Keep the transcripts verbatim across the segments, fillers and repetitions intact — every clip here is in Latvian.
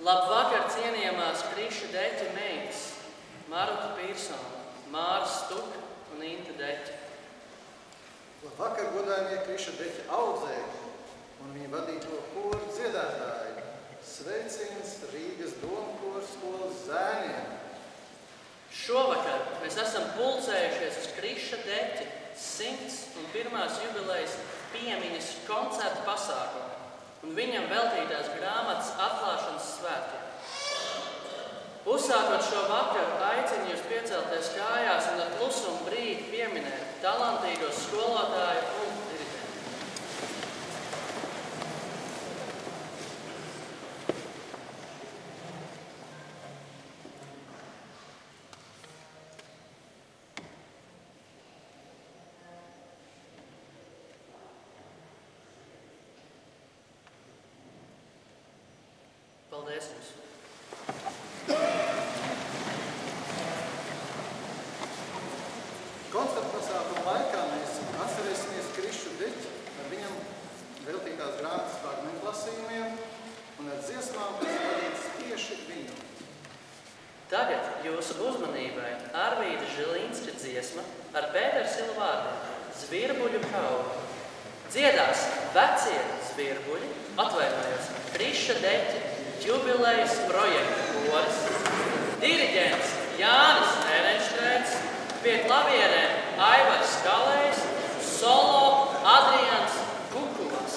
Labvakar, cienījamās Kriša Deķa meitas, Maruta Pīrsona, Māra Stuka un Inta Deķa. Labvakar, godājumie Kriša Deķa audzēji un viņa vadīto koru dziedātāji. Sveiciens Rīgas Domkoru skolas zēniem. Šovakar mēs esam pulcējušies uz Kriša Deķa simts un pirmās jubilejas piemiņas koncerta pasākumu un viņam veltītās grāmatas atklāšanas svētkiem. Uzsākot šo vakaru, aicinu jūs piecelties kājās un ar klusumu brīdi pieminēt talantīgos skolotāju un diriģentu. Paldies jums! Koncerta pasākuma laikā mēs atcerēsimies Krišu Deķi ar viņam veltītās grāmatas fragmentu lasījumiem un ar dziesmām, kas vadītas tieši viņu. Tagad jūsu uzmanībai Arvīda Žilīnska dziesma ar Pētera Silu vārdiem Zvirbuļu kauli. Dziedās vecie zvirbuļi, atvainojos, Kriša Deķa jubilejas projekta koris, diriģents Jānis Erenštrēts, pie klavierēm Aivars Kalējs, solo Adrians Kukuvas.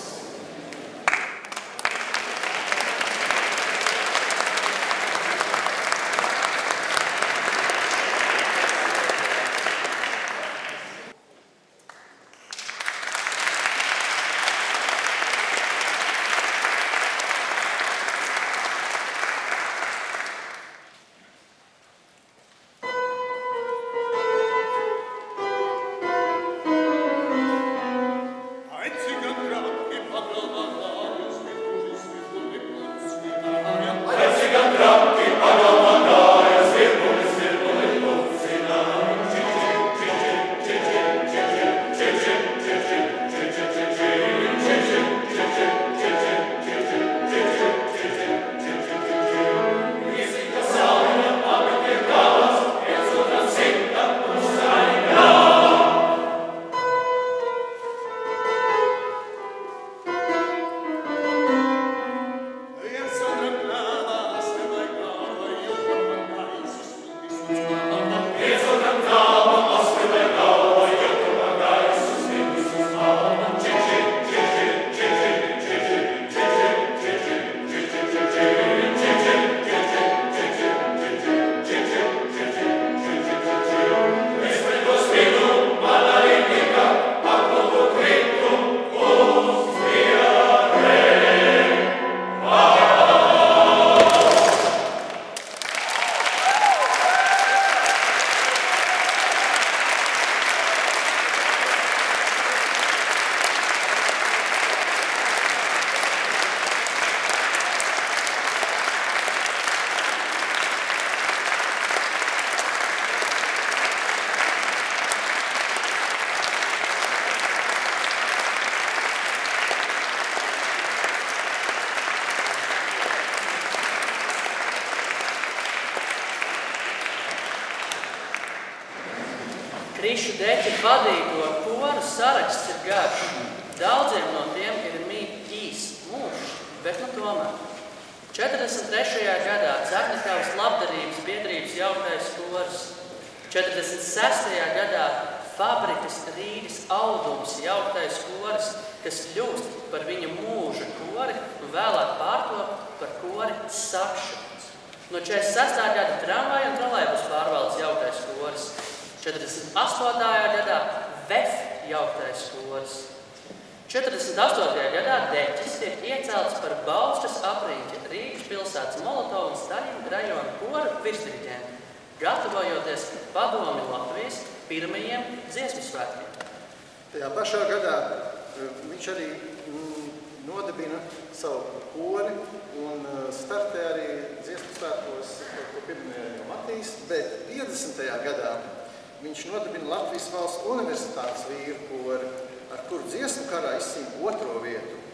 Krišu Deķa vadīto koru saraksts ir garš. Daudziem no tiem ir mīt īs mūžs, bet nu tomēr. četrdesmit trešajā gadā Dzernakavas labdarības biedrības jauktais koris. četrdesmit sestajā gadā Fabrikas Rīgas audums jauktais koris, kas kļūst par viņa mūža kori un vēlāk pārtop par kori Sakšans. No četrdesmit sestā gada tramvaja un trolejbusu pārvaldes jauktais koris. četrdesmit astotajā gadā V E F jauktais koris. četrdesmit astotajā gadā Deķis tiek iecelts par Bauskas apriņķa Rīgas pilsētas Molotovu un Staļina rajona koru virsdiriģentu, gatavojoties padomi Latvijas pirmajiem dziesmu svētkiem. Tajā pašā gadā viņš arī mm, nodibina savu kori un startē arī dziesmu svētkos, ko pieminēja jau Matīs, bet piecdesmitajā gadā viņš nodibina Latvijas Valsts universitātes vīru kori, ar kuru dziesmu karā izcīna otro vietu.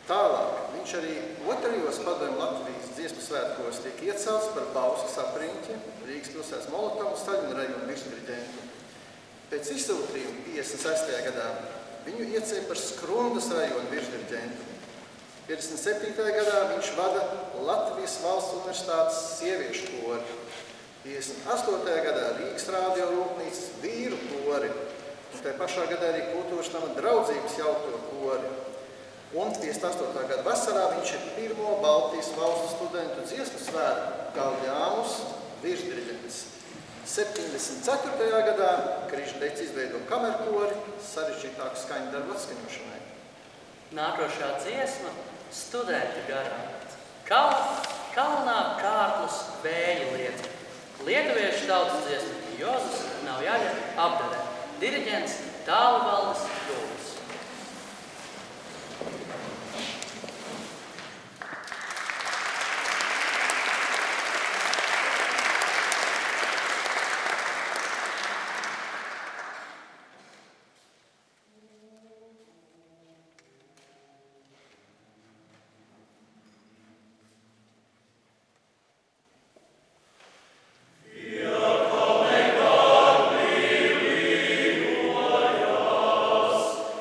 Tālāk viņš arī otrajos Padomju Latvijas dziesmu svētkos tiek iecelts par Bauskas apriņķi, Rīgas pilsētas Molotovu un Staļina rajona virsdiriģentu. Pēc izsūtījuma piecdesmit sestajā gadā viņu iecēla par Skrundas rajona virsdiriģentu. piecdesmit septītajā gadā viņš vada Latvijas Valsts Universitātes sieviešu kori. piecdesmit astotajā gadā Rīgas radio rūpnīcas vīru kori. Un tajā pašā gadā arī Kultūras nama draudzības jauto kori. Un piecdesmit astotā gada vasarā viņš ir pirmo Baltijas valstu studentu dziesmu svētku Galdjāmus virsdiriģents. septiņdesmit ceturtajā gadā Križdeids izveido kamerkori sarežģītāku skaņu darbu atskaņošanai. Nākošā dziesma – studenti garā. Kal, kalnā kārklus vēja lieta. Lietuviešu tautas dziesma Jozus nav jāļa apdarē. Diriģents Tālvaldes Jūlis. Io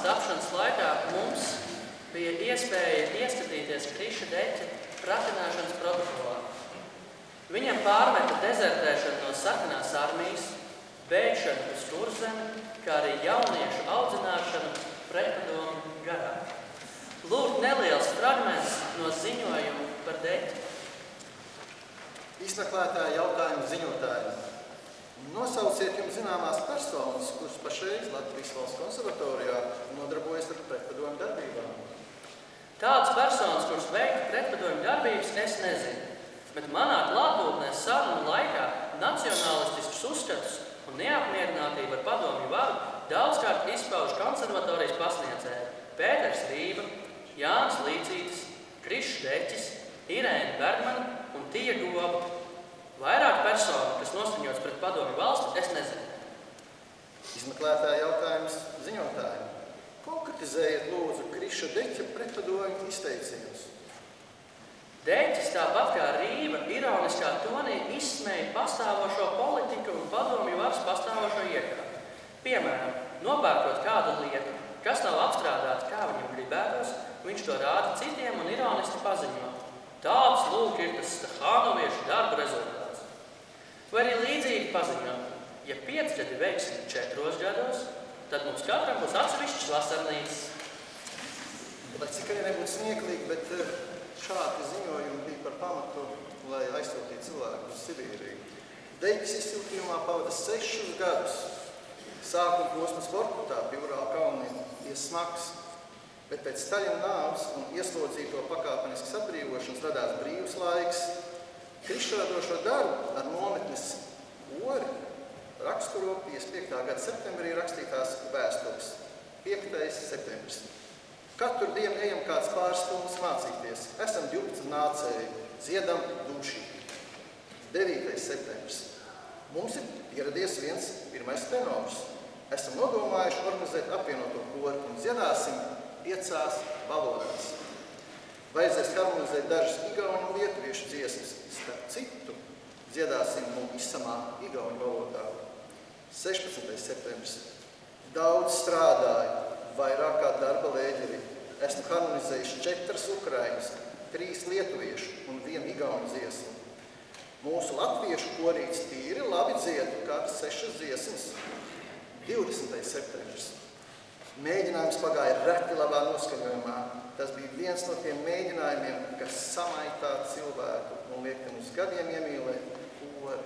tapšanas laikā mums bija iespēja ieskatīties Kriša Deķa pratināšanas protokolā. Viņam pārmeta dezertēšanu no sarkanās armijas, bēgšanu uz Kurzemi, kā arī jauniešu audzināšanu pretpadomju garā. Lūk, neliels fragments no ziņojuma par Deķi. Izmeklētāja jautājumu ziņotājiem. Nosauciet jums zināmās personas, kuras pašreiz Latvijas Valsts konservatorijā nodarbojas ar pretpadomju darbībām. Tādas personas, kuras veiktu pretpadomju darbības, es nezinu, bet manā klātbūtnē sarunu laikā nacionalistiskus uzskatus un neapmierinātību ar padomju varu daudzkārt izpauž konservatorijas pasniedzēji Pēters Rība, Jānis Līcītis, Krišs Deķis, Irēna Bergmana un Tija Goba. Vairāk personu, kas noskaņots pret padomju valsti, es nezinu. Izmeklētāja jautājums ziņotājiem. Konkretizējiet lūdzu Kriša Deķa pretpadomju izteicienus. Deķis, tāpat kā Rība, ironiskā tonī izsmēja pastāvošo politiku un padomju varas pastāvošo iekārtu. Piemēram, nopērkot kādu lietu, kas nav apstrādāts, kā viņam gribētos, viņš to rāda citiem un ironiski paziņo. Tāds, lūk, ir tas Stahānoviešu darba rezultāts. Vai arī līdzīgi paziņo, ja piecgadi veiksim četros gados, tad mums katram būs atsevišķs vasarnīcas. Lai cik arī nebūtu smieklīgi, bet šādi ziņojumi bija par pamatu, lai aizsūtītu cilvēku uz Sibīriju. Deķis izsūtījumā pavada sešus gadus. Sākuma posmas Vorkutā pie Urāla kalniem bija smags, bet pēc Staļina nāves un ieslodzīto pakāpeniskas atbrīvošanas radās brīvs laiks. Krišādošo darbu ar nometnes ori raksturo piecdesmit piektā gada septembrī rakstītās vēstules. piektais septembris. Katru dienu ejam kāds pāris stundas mācīties. Esam divpadsmit nācēji, dziedam dūšī. devītais septembris. Mums ir ieradies viens pirmais tenors. Esam nodomājuši organizēt apvienoto kori un dziedāsim piecās valodās. Vajadzēs harmonizēt dažas igauņu un lietuviešu dziesmas. Starp citu, dziedāsim mums izsamā igauņu valodā. sešpadsmitais septembris. Daudz strādāju, vairāk kā darba lēģeri. Esmu harmonizējis četras ukraiņas, trīs lietuviešu un vienu igauņu dziesmu. Mūsu latviešu korīts tīri labi dziedu, kādas sešas dziesmas. divdesmitais septembris. Mēģinājums pagāja reti labā noskaņojumā. Tas bija viens no tiem mēģinājumiem, kas samaitā cilvēku un liek tam uz gadiem iemīlēt kori.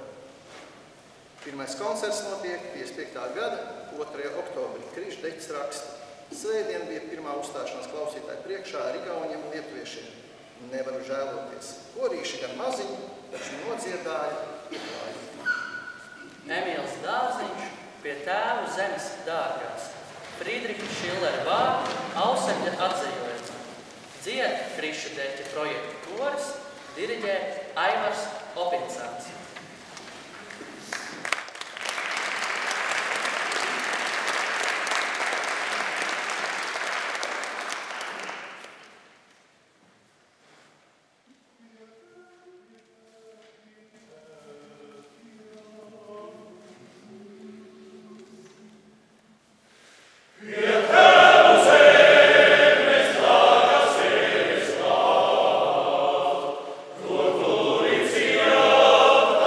Pirmais koncerts notiek piecdesmit piektā gada otrajā oktobrī. Kriša Deķis raksta. Svētdien bija pirmā uzstāšanās klausītāju priekšā ar igauņiem un lietuviešiem. Nevaru žēloties. Korīši gan maziņi, taču nodziedāja ieklāju. Emīls Dārziņš pie tēvu zemes dārgās. Friedriha Šillera vārdu ausekļa atzējojumā. Dzied Kriša Deķa projektu koris, diriģē Aivars Opincāns. Gloricia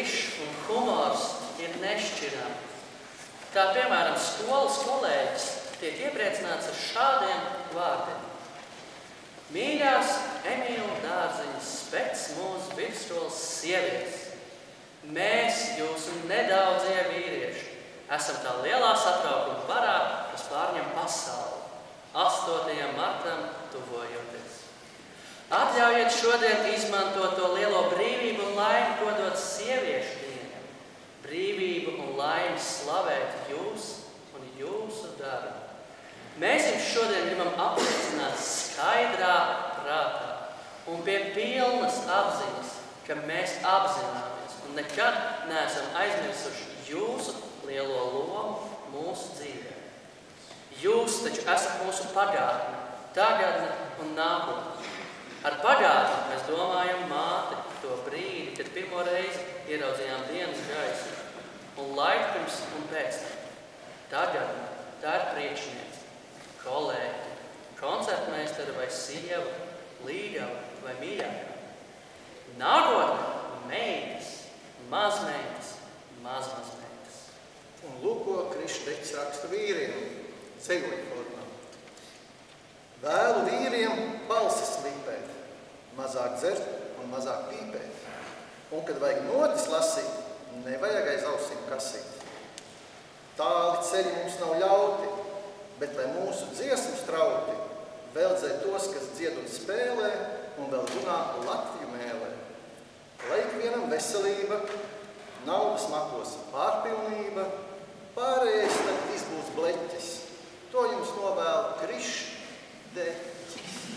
Krišs un humors ir nešķirami. Kā piemēram skolas kolēģis tiek iepriecināts ar šādiem vārdiem. Mīļās Emīla Dārziņas spēc mūsu vidusskolas sievietes. Mēs, jūsu nedaudzie vīrieši, esam tā lielā satraukuma parā, kas pārņem pasauli. astotajam martam tuvojoties. Atļaujiet šodien izmantot to lielo brīvību un laimi, ko dod sieviešu diena. Brīvību un laimi slavēt jūs un jūsu darbu. Mēs jums šodien gribam apliecināt skaidrā prātā un pie pilnas apziņas, ka mēs apzināmies un nekad neesam aizmirsuši jūsu lielo lomu mūsu dzīvē. Jūs taču esat mūsu pagātne, tagadne un nākotne. Ar pagātni mēs domājam māti to brīdi, kad pirmo reizi ieraudzījām dienas gaisu, un laiku pirms un pēc tam. Tagadne, tā ir priekšniece, kolēģi, koncertmeistara vai sieva, līgava vai mīļākā. Nākotne meitas, mazmeitas, mazmazmeitas. Un lūko Krišteķis raksta vīriem, ceļoļu formā. Vēlu vīriem balsis lipēt, mazāk dzert un mazāk pīpēt. Un, kad vajag notis lasīt, nevajag aiz ausīm kasīt. Tāli ceļi mums nav ļauti, bet lai mūsu dziesmu strauti veldzē tos, kas dzied un spēlē un vēl runā Latviju mēlē. Lai ikvienam veselība, naudas makos pārpilnība, pārējais tad viss būs bleķis. To jums novēl Krišteķis.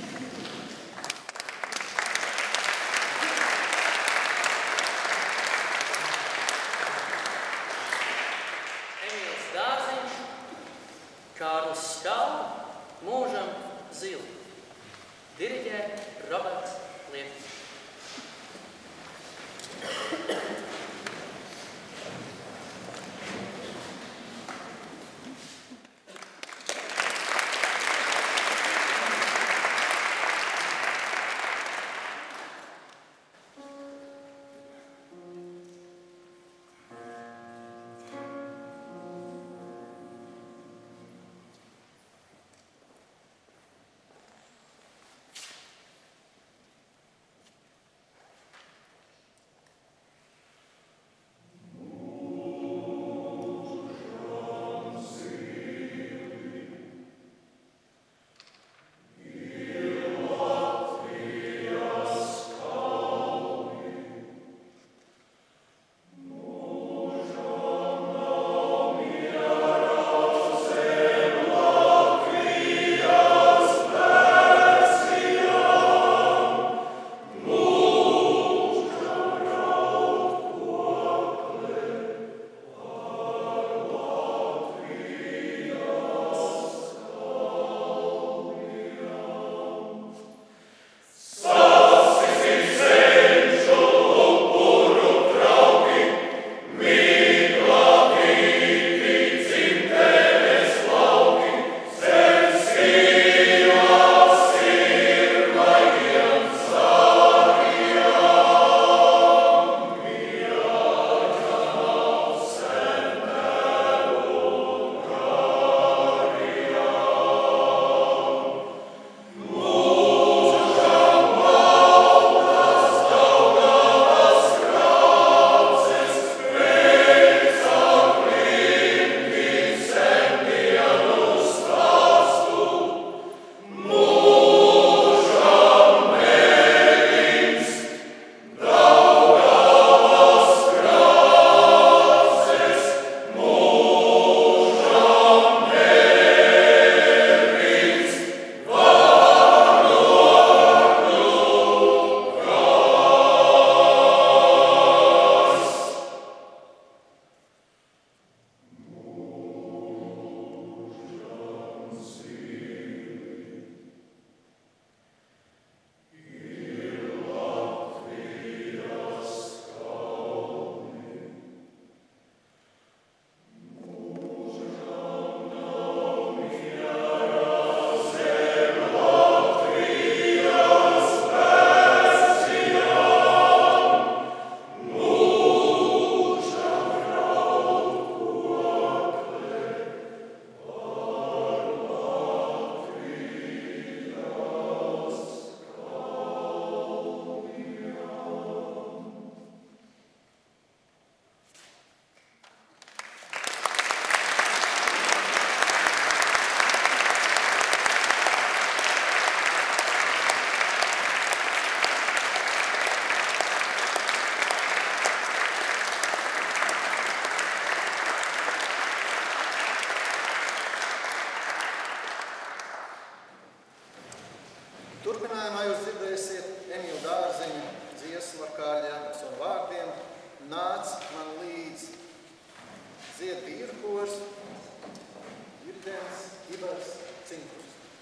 Emīls Dārziņš, Kārlis Skalda, mūžam zili. Diriģē Roberts Liepis. Turpinājumā jūs dzirdēsiet Emīla Dārziņa dziesmu ar Kārļa Jākapsona vārdiem Nāc man līdz dzied vīru kors, Jurģens, Ibars, Cinkurs.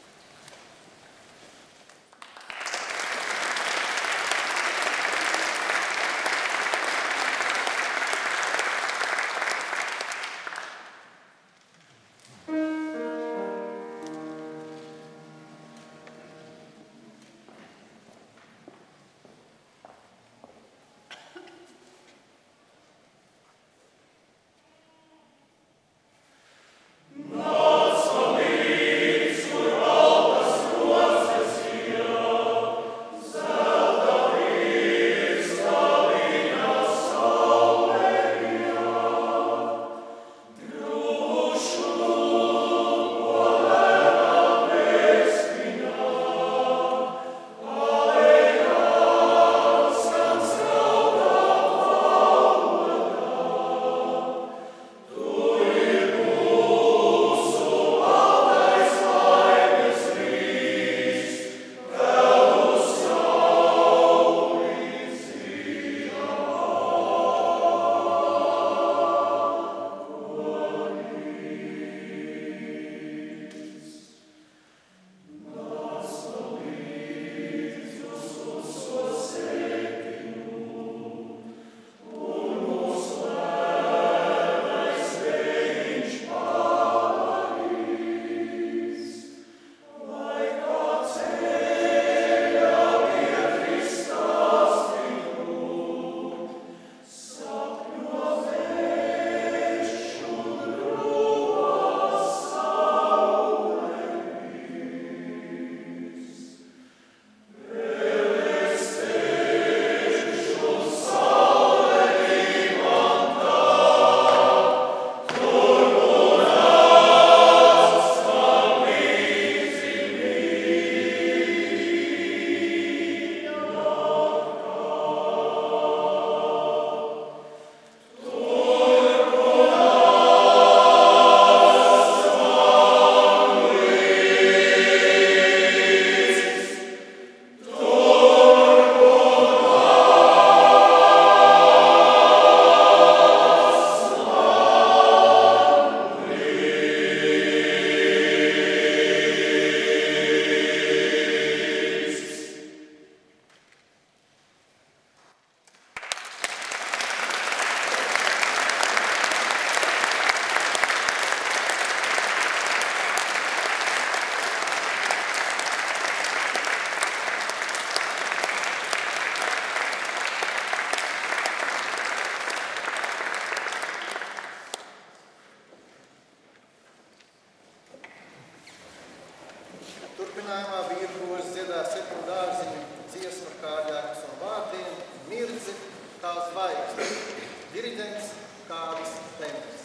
Turpinājumā vīru kors dziedās Emīla Dārziņa dziesmu ar Kārļa Jākapsona vārdiem Mirdzi kā zvaigzne, diriģents Kārlis Tenders.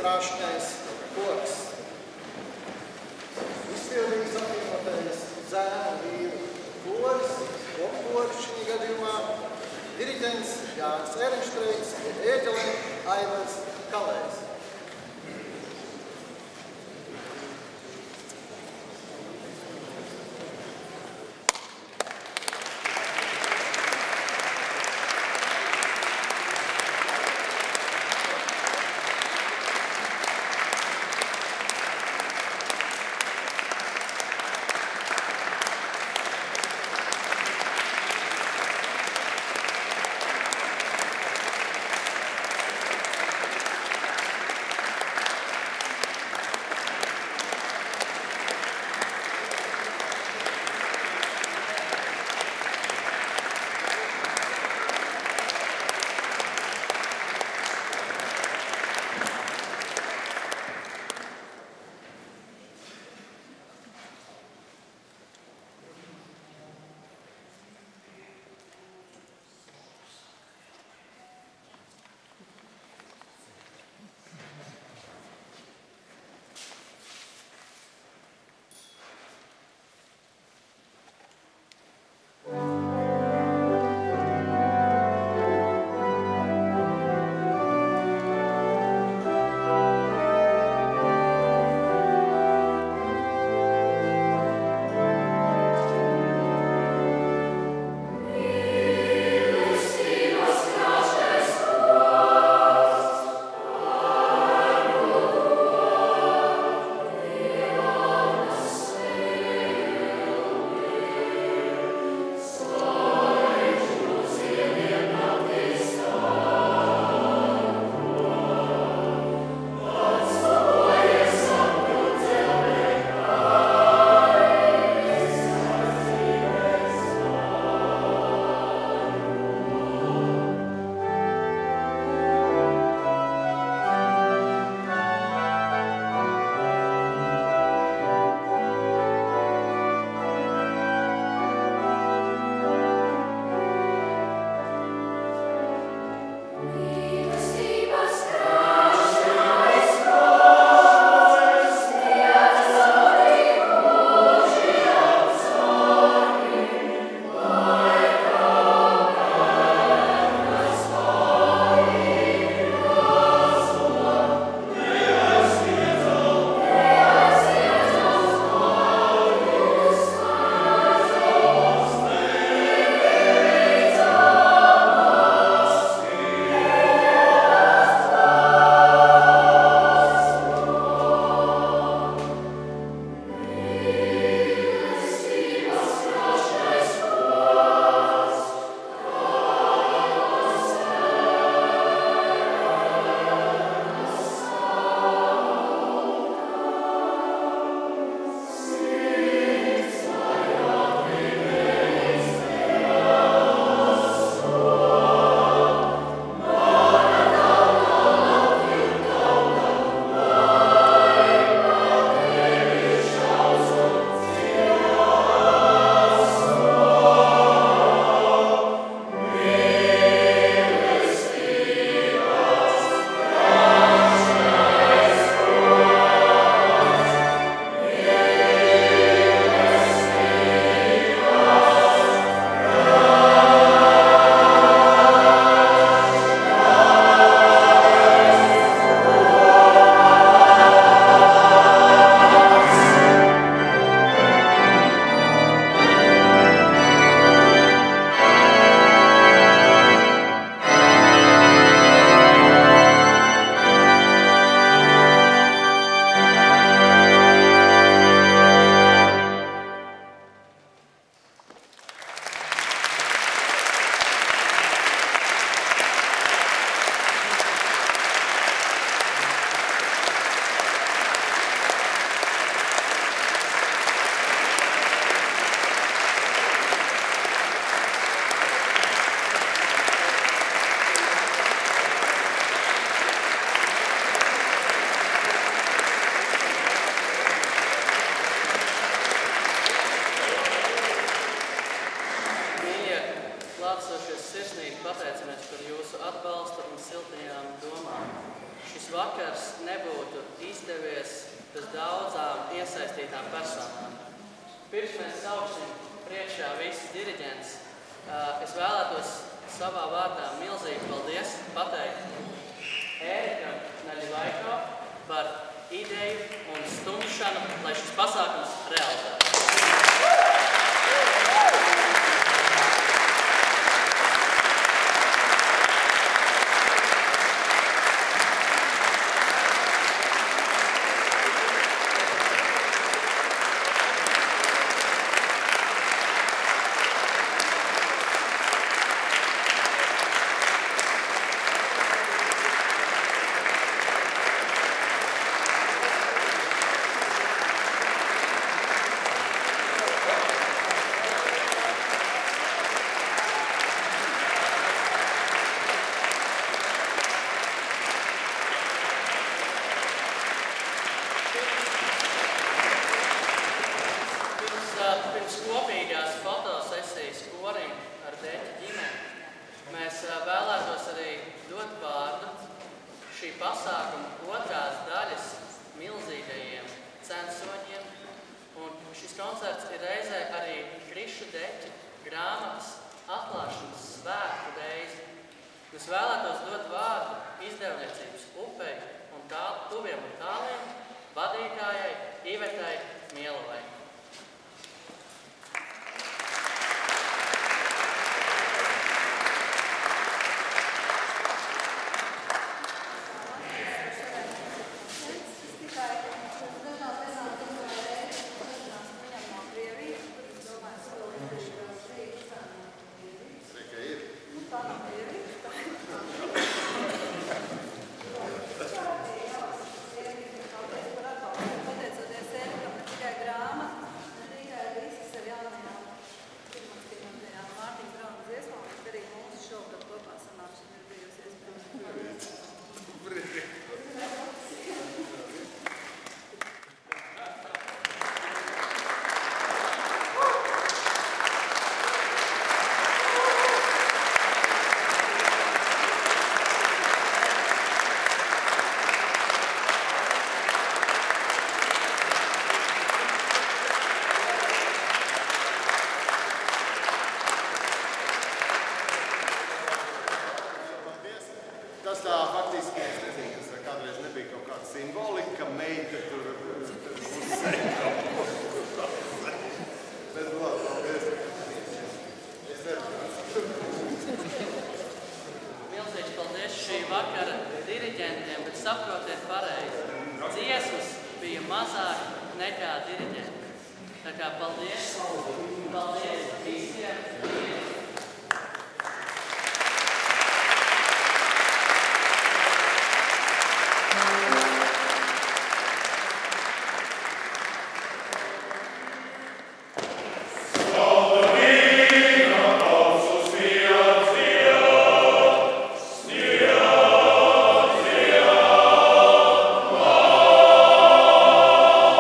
krāšņais koks. Izpildījis apvienotais zēnu vīru koris, kopkoris šī gadījumā, diriģents Jānis Erinštreits, ēģelēm Aivars Kalējs. nebūtu izdevies bez daudzām iesaistītām personām. Pirms mēs sauksim priekšā visus diriģentus, es vēlētos savā vārdā milzīgi paldies pateikt Ērikam Naļivaiko par ideju un stumšanu, lai šis pasākums realizētu.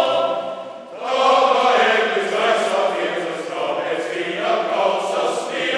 Stop,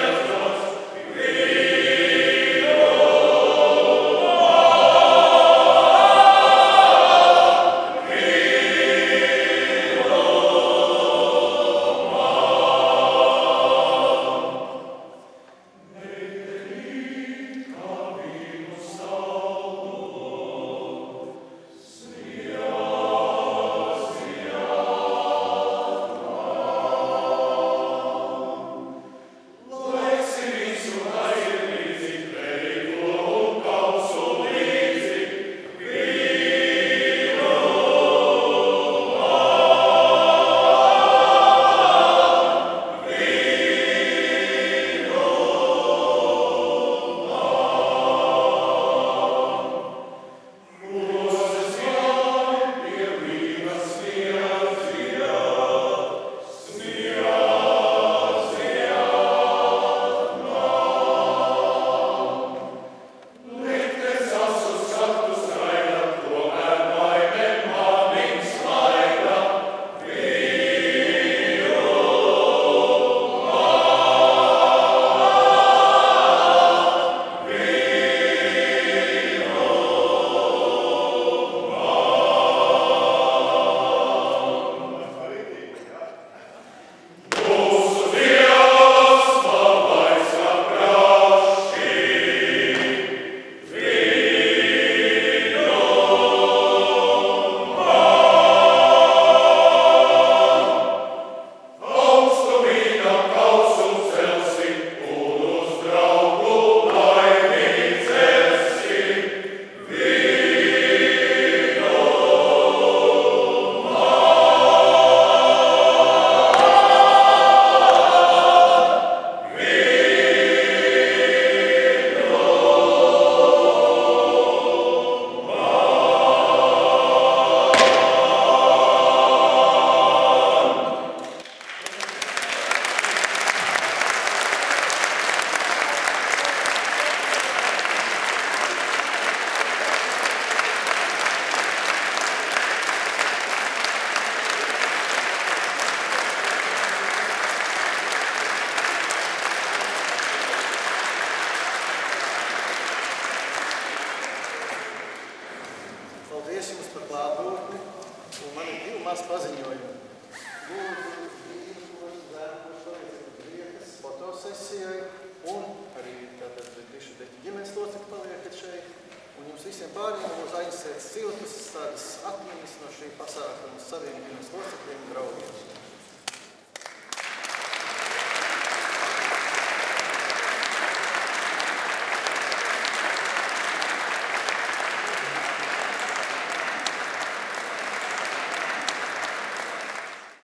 klātbūtni, un man ir divi maz paziņojumi. Lūdzu, brīvos zērnus, palīdzēt griekas fotosesijai, un arī tātad visu deķi ģimenes locekļi paliekat šeit. Un jums visiem pārējiem būs aizsēt siltas tādas atmiņas no šī pasākuma saviem ģimenes locekļiem un draugiem.